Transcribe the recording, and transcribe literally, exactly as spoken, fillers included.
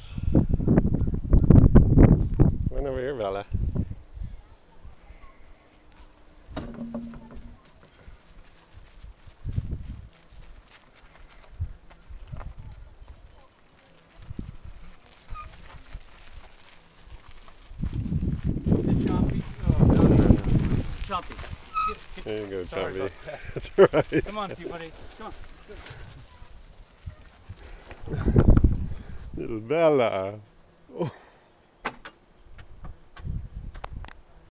Run over here, Bella. Chompy. Oh, no, no, no. Chompy. Get, get. There you go, Sorry Chompy. about that. That's right. Come on, Peabody. Come on. Little Bella. Oh.